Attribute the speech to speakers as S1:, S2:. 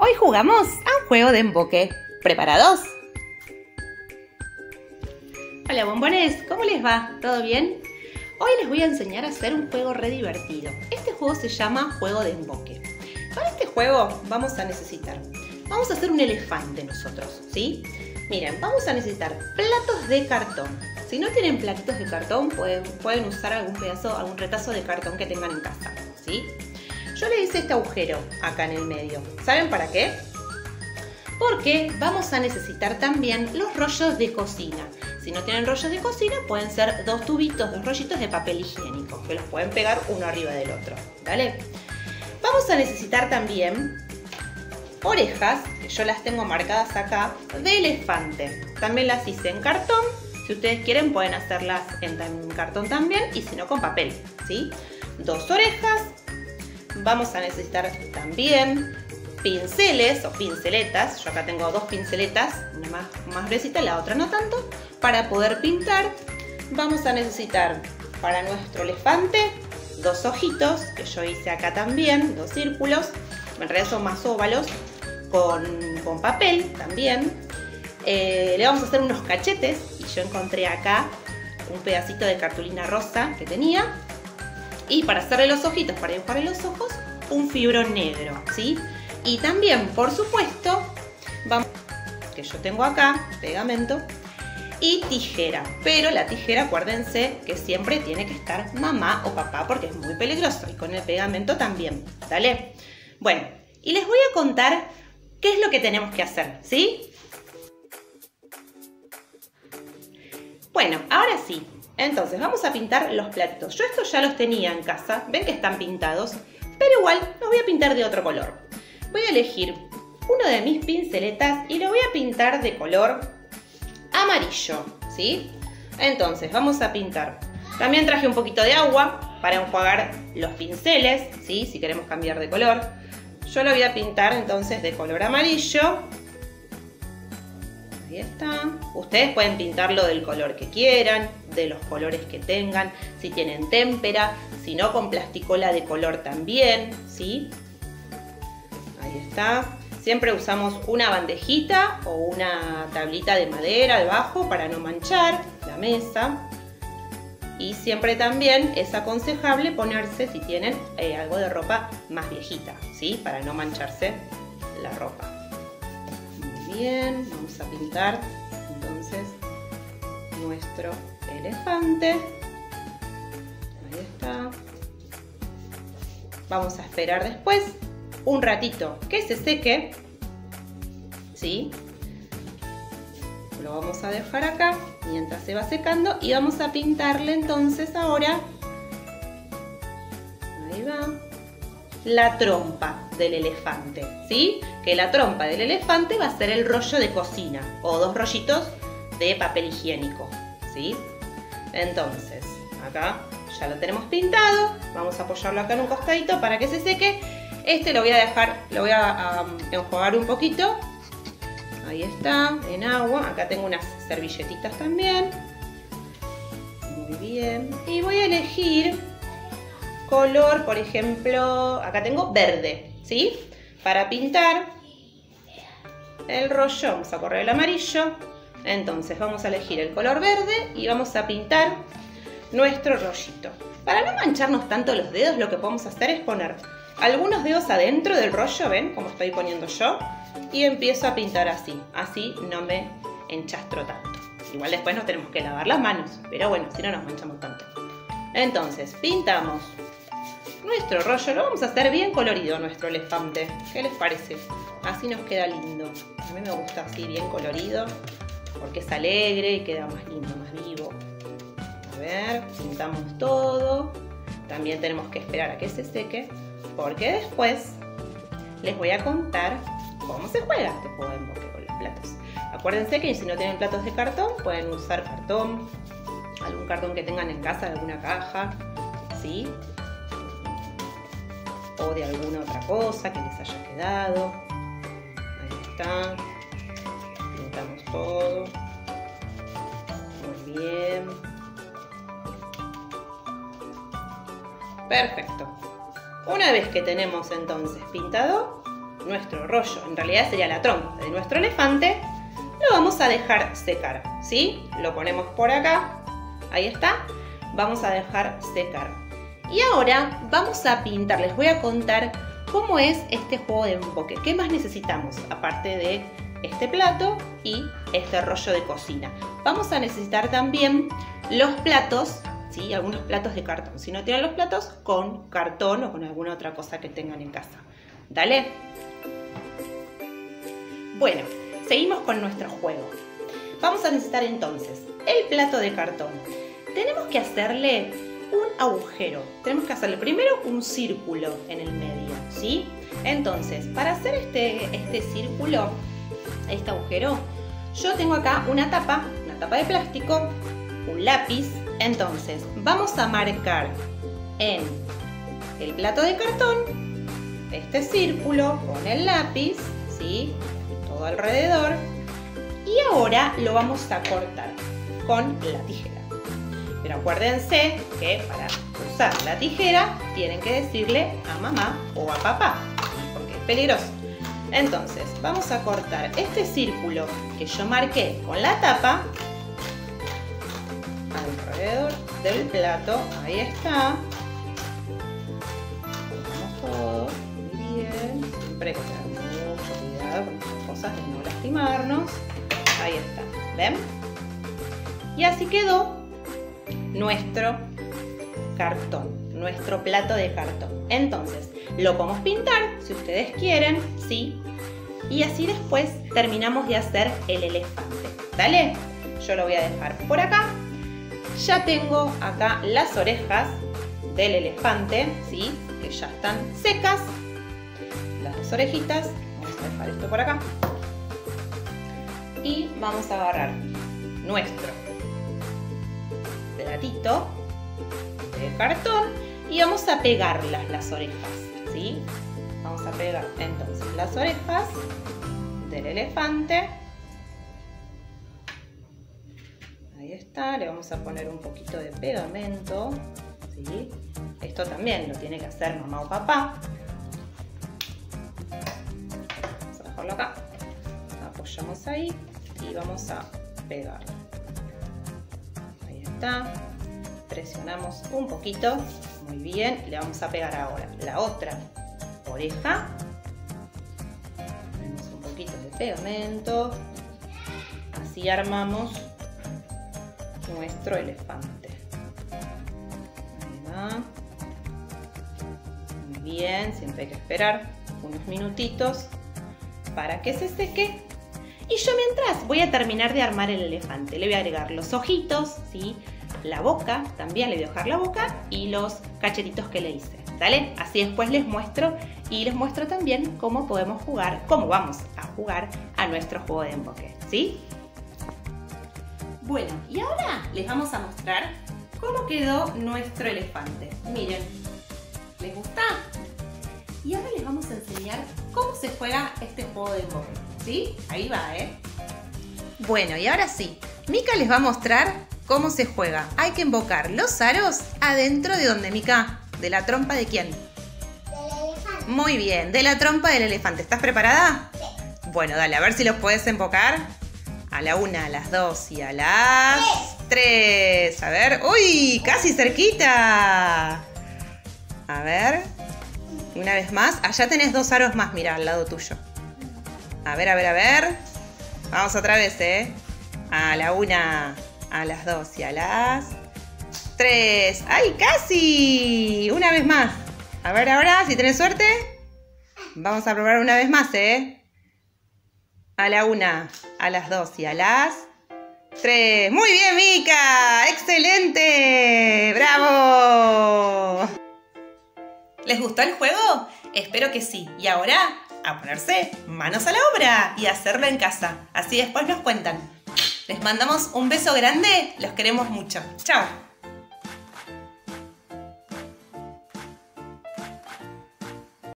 S1: Hoy jugamos a un juego de emboque. ¿Preparados? Hola bombones, ¿cómo les va? ¿Todo bien? Hoy les voy a enseñar a hacer un juego re divertido. Este juego se llama juego de emboque. Para este juego vamos a necesitar, vamos a hacer un elefante nosotros, ¿sí? Miren, vamos a necesitar platos de cartón. Si no tienen platitos de cartón, pueden usar algún retazo de cartón que tengan en casa, ¿sí? Yo le hice este agujero acá en el medio. ¿Saben para qué? Porque vamos a necesitar también los rollos de cocina. Si no tienen rollos de cocina, pueden ser dos rollitos de papel higiénico, que los pueden pegar uno arriba del otro, ¿vale? Vamos a necesitar también orejas, que yo las tengo marcadas acá, de elefante. También las hice en cartón. Si ustedes quieren, pueden hacerlas en cartón también, y si no, con papel, ¿sí? Dos orejas. Vamos a necesitar también pinceles o pinceletas. Yo acá tengo dos pinceletas, una más gruesita y la otra no tanto, para poder pintar. Vamos a necesitar para nuestro elefante dos ojitos, que yo hice acá también, dos círculos, en realidad son más óvalos, con papel también. Le vamos a hacer unos cachetes, y yo encontré acá un pedacito de cartulina rosa que tenía. Y para hacerle los ojitos, para dibujarle los ojos, un fibrón negro, ¿sí? Y también, por supuesto, que yo tengo acá, pegamento y tijera. Pero la tijera, acuérdense que siempre tiene que estar mamá o papá porque es muy peligroso. Y con el pegamento también, ¿vale? Bueno, y les voy a contar qué es lo que tenemos que hacer, ¿sí? Bueno, ahora sí. Entonces vamos a pintar los platitos. Yo estos ya los tenía en casa, ven que están pintados, pero igual los voy a pintar de otro color. Voy a elegir uno de mis pinceletas y lo voy a pintar de color amarillo, ¿sí? Entonces vamos a pintar. También traje un poquito de agua para enjuagar los pinceles, ¿sí? Si queremos cambiar de color. Yo lo voy a pintar entonces de color amarillo. Ahí está. Ustedes pueden pintarlo del color que quieran, de los colores que tengan, si tienen témpera, si no con plasticola de color también, ¿sí? Ahí está. Siempre usamos una bandejita o una tablita de madera debajo para no manchar la mesa. Y siempre también es aconsejable ponerse, si tienen algo de ropa más viejita, ¿sí? Para no mancharse la ropa. Bien, vamos a pintar entonces nuestro elefante. Ahí está. Vamos a esperar después un ratito que se seque, ¿sí? Lo vamos a dejar acá mientras se va secando y vamos a pintarle entonces ahora, ahí va, la trompa del elefante, ¿sí? Que la trompa del elefante va a ser el rollo de cocina o dos rollitos de papel higiénico, ¿sí? Entonces, acá ya lo tenemos pintado. Vamos a apoyarlo acá en un costadito para que se seque. Este lo voy a dejar, lo voy a enjuagar un poquito. Ahí está, en agua. Acá tengo unas servilletitas también. Muy bien. Y voy a elegir color, por ejemplo, acá tengo verde, ¿sí? Para pintar el rollo vamos a correr el amarillo. Entonces vamos a elegir el color verde y vamos a pintar nuestro rollito. Para no mancharnos tanto los dedos, lo que podemos hacer es poner algunos dedos adentro del rollo, ¿ven? Como estoy poniendo yo. Y empiezo a pintar así. Así no me enchastro tanto. Igual después nos tenemos que lavar las manos, pero bueno, si no nos manchamos tanto. Entonces pintamos nuestro rollo. Lo vamos a hacer bien colorido, nuestro elefante. ¿Qué les parece? Así nos queda lindo. A mí me gusta así bien colorido, porque es alegre y queda más lindo, más vivo. A ver, pintamos todo. También tenemos que esperar a que se seque, porque después les voy a contar cómo se juega este juego de emboque con los platos. Acuérdense que si no tienen platos de cartón, pueden usar cartón, algún cartón que tengan en casa, de alguna caja, ¿sí? O de alguna otra cosa que les haya quedado. Ahí está. Pintamos todo. Muy bien. Perfecto. Una vez que tenemos entonces pintado, nuestro rollo, en realidad sería la trompa de nuestro elefante, lo vamos a dejar secar, ¿sí? Lo ponemos por acá, ahí está, vamos a dejar secar. Y ahora vamos a pintar, les voy a contar cómo es este juego de emboque. ¿Qué más necesitamos aparte de este plato y este rollo de cocina? Vamos a necesitar también los platos, ¿sí? Algunos platos de cartón. Si no tienen los platos, con cartón o con alguna otra cosa que tengan en casa. ¿Dale? Bueno, seguimos con nuestro juego. Vamos a necesitar entonces el plato de cartón. Tenemos que hacerle un agujero. Tenemos que hacerle primero un círculo en el medio, ¿sí? Entonces, para hacer este círculo, este agujero, yo tengo acá una tapa de plástico, un lápiz. Entonces, vamos a marcar en el plato de cartón este círculo con el lápiz, ¿sí? Todo alrededor. Y ahora lo vamos a cortar con la tijera. Pero acuérdense que para usar la tijera tienen que decirle a mamá o a papá, porque es peligroso. Entonces, vamos a cortar este círculo que yo marqué con la tapa alrededor del plato. Ahí está. Cortamos todo muy bien. Siempre hay que tener mucho cuidado con estas cosas de no lastimarnos. Ahí está. ¿Ven? Y así quedó nuestro cartón, nuestro plato de cartón. Entonces, lo podemos pintar si ustedes quieren, ¿sí? Y así después terminamos de hacer el elefante. ¿Dale? Yo lo voy a dejar por acá. Ya tengo acá las orejas del elefante, ¿sí? Que ya están secas. Las dos orejitas. Vamos a dejar esto por acá. Y vamos a agarrar nuestro platito de cartón y vamos a pegarlas las orejas, ¿sí? Vamos a pegar entonces las orejas del elefante. Ahí está, le vamos a poner un poquito de pegamento, ¿sí? Esto también lo tiene que hacer mamá o papá. Vamos a dejarlo acá, apoyamos ahí y vamos a pegarlo. Ahí está, presionamos un poquito, muy bien, le vamos a pegar ahora la otra oreja, ponemos un poquito de pegamento, así armamos nuestro elefante. Ahí va, muy bien, siempre hay que esperar unos minutitos para que se seque. Y yo mientras voy a terminar de armar el elefante. Le voy a agregar los ojitos, ¿sí? La boca, también le voy a dejar la boca y los cachetitos que le hice. ¿Dale? Así después les muestro y les muestro también cómo podemos jugar, cómo vamos a jugar a nuestro juego de emboque, ¿sí? Bueno, y ahora les vamos a mostrar cómo quedó nuestro elefante. Miren, ¿les gusta? Y ahora les vamos a enseñar cómo se juega este juego de emboque. ¿Sí? Ahí va, ¿eh? Bueno, y ahora sí, Mica les va a mostrar cómo se juega. Hay que embocar los aros adentro de donde, Mica, ¿de la trompa de quién?
S2: Del elefante.
S1: Muy bien, de la trompa del elefante. ¿Estás preparada?
S2: Sí.
S1: Bueno, dale, a ver si los puedes embocar. A la 1, a las 2 y a las 3. A ver, ¡uy! Casi cerquita. A ver, una vez más. Allá tenés 2 aros más, mira, al lado tuyo. A ver, a ver, a ver. Vamos otra vez, ¿eh? A la 1, a las 2 y a las 3. ¡Ay, casi! Una vez más. A ver ahora, si tenés suerte. Vamos a probar una vez más, ¿eh? A la 1, a las 2 y a las 3. ¡Muy bien, Mica! ¡Excelente! ¡Bravo! ¿Les gustó el juego? Espero que sí. Y ahora, a ponerse manos a la obra y a hacerlo en casa. Así después nos cuentan. Les mandamos un beso grande. Los queremos mucho. ¡Chao!